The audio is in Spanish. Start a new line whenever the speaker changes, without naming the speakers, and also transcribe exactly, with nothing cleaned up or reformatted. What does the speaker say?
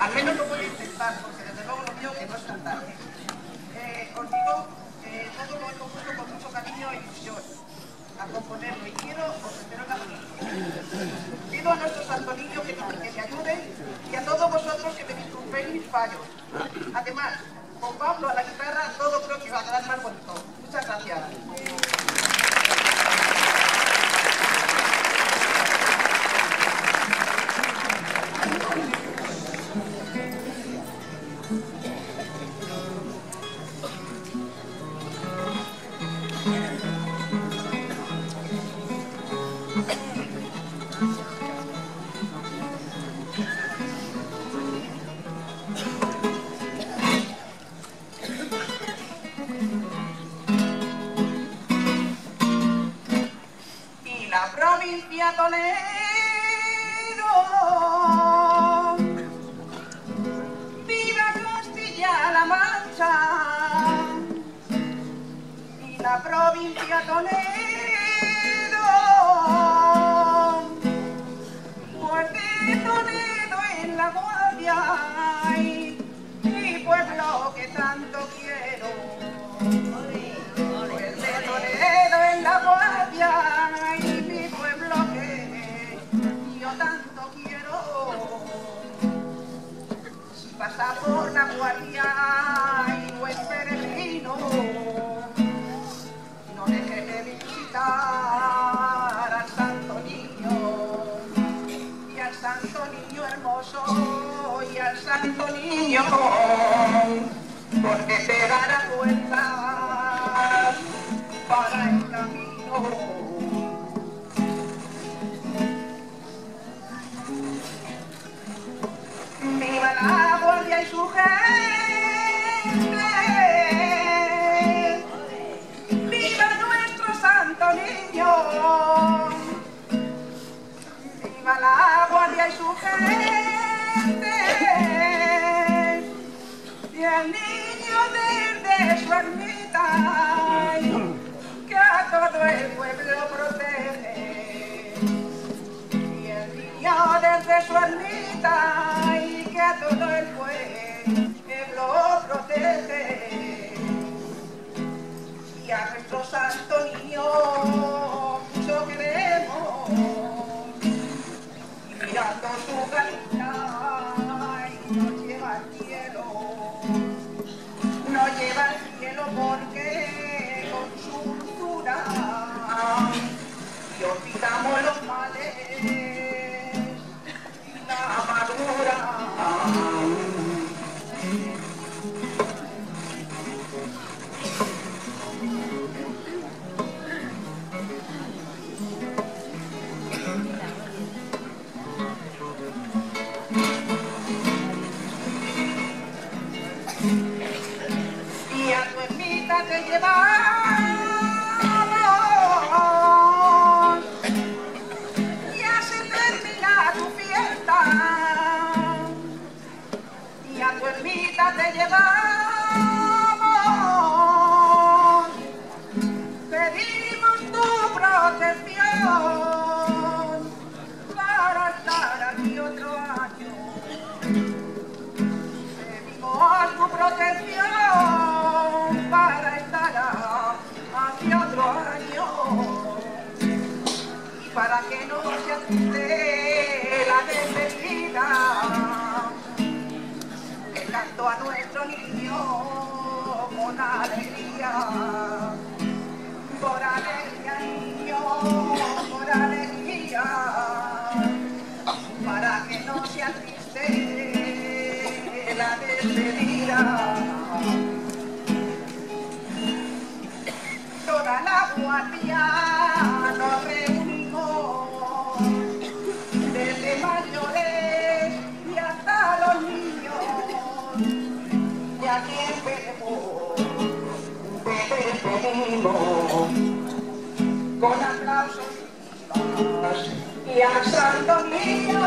Al menos lo voy a intentar, porque desde luego lo mío que no es cantar. Eh, os digo que todo lo he compuesto con mucho cariño e ilusión a componerlo y quiero ofreceros la música. Pido a nuestro santo niño que, que me ayude y a todos vosotros que me disculpéis mis fallos. Además, con Pablo a la guitarra todo creo que va a quedar más bonito. Muchas gracias. Provincia Toledo, viva Castilla-La Mancha, y la provincia Toledo, pues de Toledo en la Guardia, y mi pueblo que tanto quiero, pues de Toledo en la Guardia, tanto quiero. Si pasa por la Guardia y no es peregrino, no deje de visitar al Santo Niño, y al Santo Niño hermoso, y al Santo Niño, porque te dará fuerza para el camino. Viva la Guardia y su gente, viva nuestro Santo Niño, viva la Guardia y su gente, y el niño desde su ermita, que a todo el pueblo protege, y el niño desde su ermita, que a todo el pueblo protege, y a nuestro Santo Niño mucho queremos, y mirando su carita y nos lleva al cielo, nos lleva al cielo porque con su dulzura y olvidamos los males y la amargura. Y a tu ermita te llevamos, ya se termina tu fiesta, y a tu ermita te llevamos, pedimos tu protección para estar aquí otro año, pedimos tu protección para estar aquí otro año, y para que no se asuste la despedida, que canto a nuestro niño con alegría, por alegría niño, por alegría, para que no se asuste la despedida. Toda la Guardia nos reunimos, desde mayores y hasta los niños, y a quien pedimos, pedimos con aplausos y al Santo Niño.